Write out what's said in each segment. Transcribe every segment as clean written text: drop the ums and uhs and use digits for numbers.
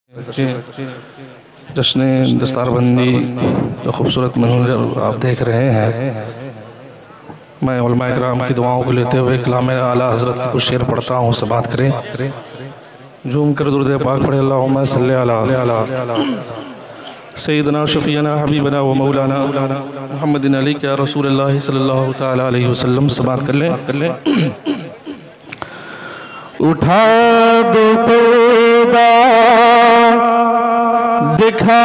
जश्न दस्तारबंदी जो खूबसूरत मंजर आप देख रहे हैं, मैं उलमा इकराम की दुआओं को लेते हुए कलाम आला हज़रत की कुछ शेर पढ़ता हूँ। समाअत करें, झूम कर दुरूद पाक पढ़े। अल्लाहुम्मा सल्ली अला सय्यदना शफ़ीअना हबीबना व मौलाना मुहम्मदिन अलैका या रसूलल्लाह सल्लल्लाहु तआला अलैहि वसल्लम। समाअत कर लें। उठा दो पर्दा, दिखा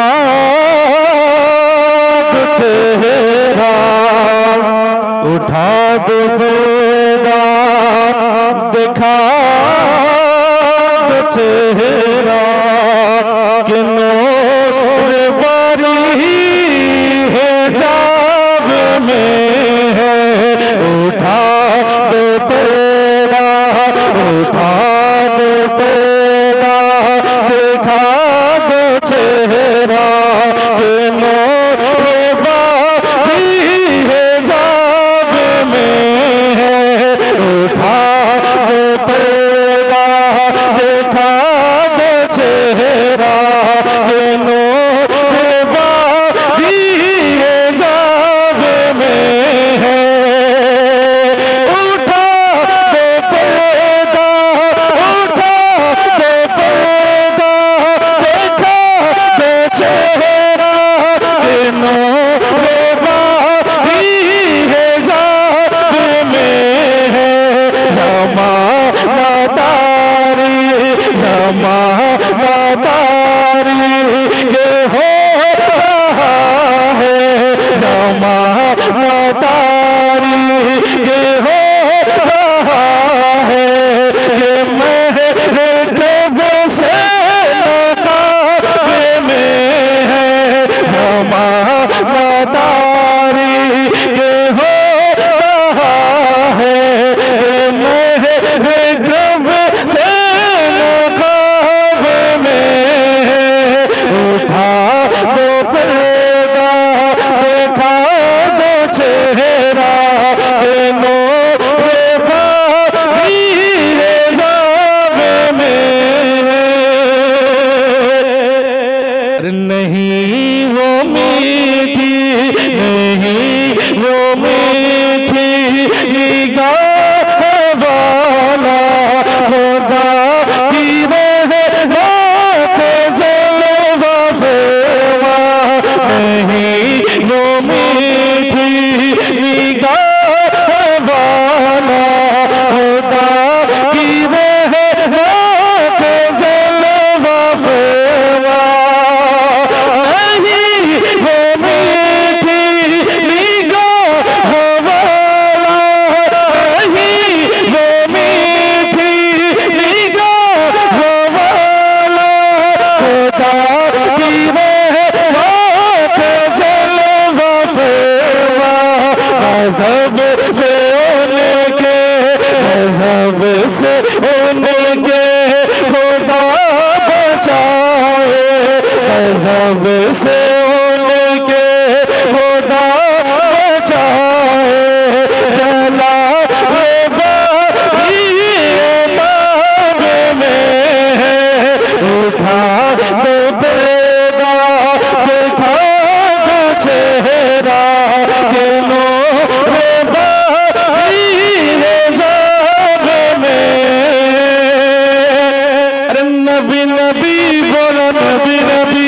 दो चेहरा, उठा दो पर्दा, दिखा दो चेहरा, कि नूर बारी है जाब में है। उठा दो पर्दा, उठा दो पर्दा, दिखा दो चेहरा, कि नूर बारी है जाब में है। उठा दो पर्दा, दिखा दो चेहरा, कि नूर बारी है जाब में है। उठा दो पर्दा, उठा दो पर्दा, देखा दो चेहरा, कि नूर बारी है जाब में है। ज़माना तारी, ज़माना तारी ये हो रहा है, ज़माना तारी ये हो रहा है, कि मेरे कब से नकाबे में है। ज़माना तारी ये हो रहा है, कि मेरे कब से नकाबे में है। उठा दो पर्दा, देखा दो चेहरा, कि नूर बारी है जाब में है। नहीं वो मीठी, नहीं वो मीठी निगाह वाला होगा कि रहना के जलवा फेवा। नहीं वो मीठी निगाह वाला होगा कि रहना के जलवा फेवा। नहीं वो मीठी निगाह वाला, नहीं वो मीठी निगाह वाला होगा कि रहना के जलवा फेवा। गज़ब से उनके, गज़ब से उनके खुदा बचाए, गज़ब से उनके खुदा बचाए। जला बारी बाब में है। उठा दो पर्दा, दिखा दो चेहरा, कि नूर बारी है जाब में। अरे नबी नबी बोलो, नबी नबी।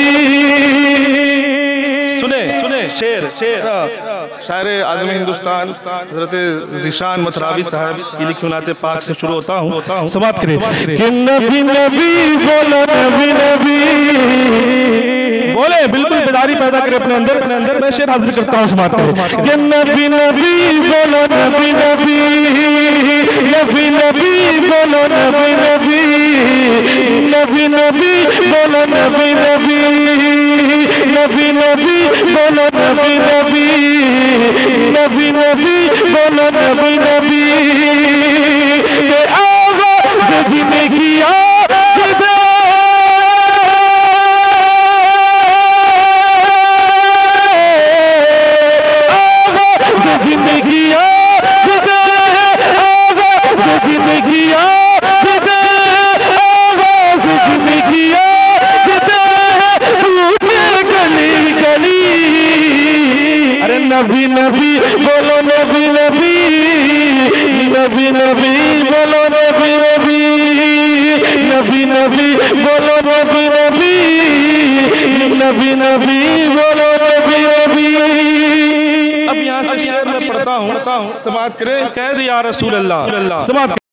सुने शेर शायर आज़म हिंदुस्तान हज़रत ज़ीशान मतरावी साहब की लिखी नाते पाक से शुरू होता हूँ। समाअत करें कि नबी नबी बोलो, नबी नबी बोले, बिल्कुल बेदारी पैदा करे अपने अंदर। मैं शेर हाजिर करता हूँ। समाअत करें कि नबी नबी बोलो, नबी नबी, नबी नबी बोलो, नबी नबी, नबी नबी बोलो, नबी नबी, नबी नबी बोलो, नबी नबी, नबी नबी बोलो, नबी नबी। ये आवाज़ जिंदगी आज़ाद, आवाज़ जिंदगी आज़ाद, आवाज़ जिंदगी आज़ाद, आवाज़ जिंदगी आज़ाद। नबी नबी बोलो नबी नबी, नबी नबी बोलो नबी नबी, नबी नबी बोलो नबी नबी, नबी नबी बोलो नबी नबी। अब यहाँ से शेर में पढ़ता हूँ, समाअत करें। कह दिया रसूल अल्लाह, समाअत